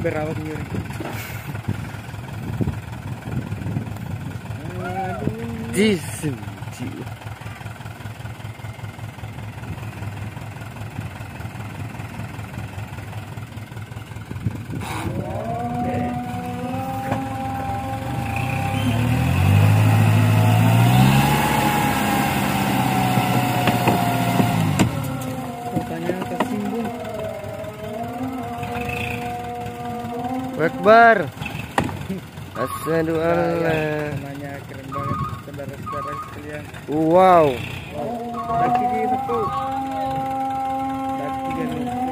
berawak nyuri. Jisim. Akbar. Asyhadu an la. Namanya keren banget saudara-saudara sekalian. Wow. Daki gitu tuh. Daki kan.